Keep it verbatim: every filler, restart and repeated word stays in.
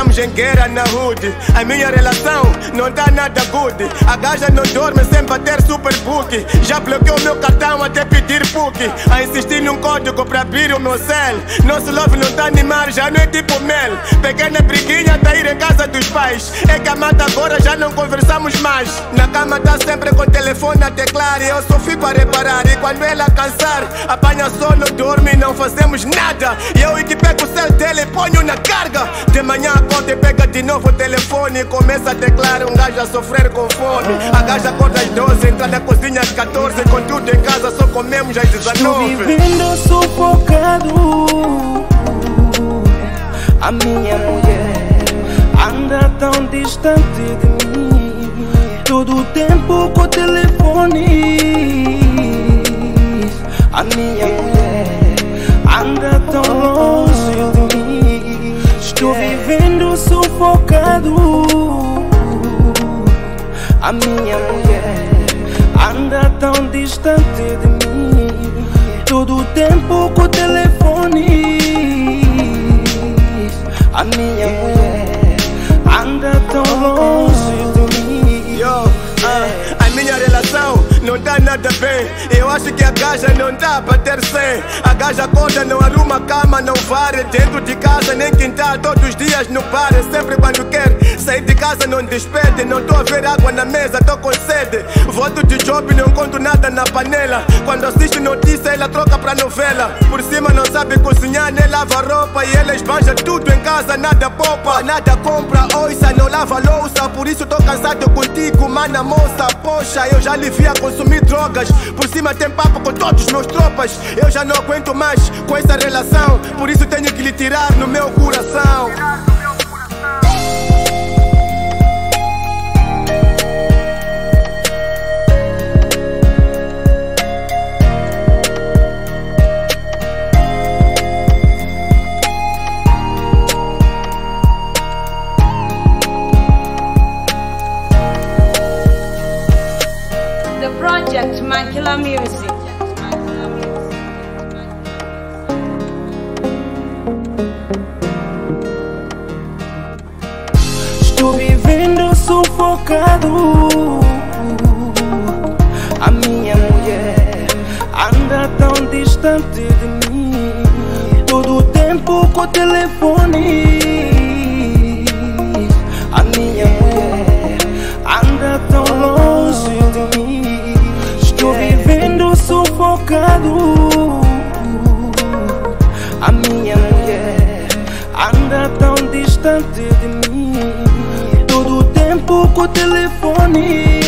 estamos em guerra na hood. A minha relação não tá nada good. A gaja não dorme sem bater super book. Já bloqueou o meu cartão até pedir book. A insistir num código pra abrir o meu cell. Nosso love não tá animar, já não é tipo mel. Pequena briguinha tá ir em casa dos pais. É que a mata agora já não conversamos mais. Na cama tá sempre com o telefone a teclar. E eu só fico a reparar. E quando ela cansar, apanha sono, dorme e não fazemos nada. E eu que pego o cell dele e ponho na carga. De manhã acorda e pega de novo o telefone. E começa a teclar, um gajo a sofrer com fome. A gaja acorda às doze, entra na cozinha às catorze. Com tudo em casa só comemos às dezenove. Estou vivendo sufocado. A minha mulher anda tão distante de mim. Todo o tempo com o telefone. A minha mulher anda tão longe de mim. Estou vivendo sufocado. A minha mulher anda tão distante de mim. Todo o tempo com o telefone. A minha mulher anda tão longe de mim. Yo, uh, a minha relação não tá nada bem. Eu acho que a gaja não dá pra ter cem. A gaja acorda, não arruma a cama, não vare. Dentro de casa, nem quintal, todos os dias no bar. Sempre quando quer sair de casa não despede. Não tô a ver água na mesa, tô com sede. Volto de job, não encontro nada na panela. Quando assiste notícia, ela troca pra novela. Por cima não sabe cozinhar, nem lava roupa. E ela esbanja tudo em casa, nada poupa. Nada compra, ouça, não lava louça. Por isso tô cansado contigo, mana moça. Poxa, eu já lhe vi a consumir drogas. Por cima tem papo com todos os meus tropas. Eu já não aguento mais com essa relação. Por isso tenho que lhe tirar no meu coração. The project Mankila Music. Estou vivendo sufocado. A minha mulher anda tão distante de mim. Todo o tempo com o telefone. A minha mulher anda tão longe de mim. Estou vivendo sufocado. A minha mulher anda tão distante de mim. Todo o tempo com o telefone.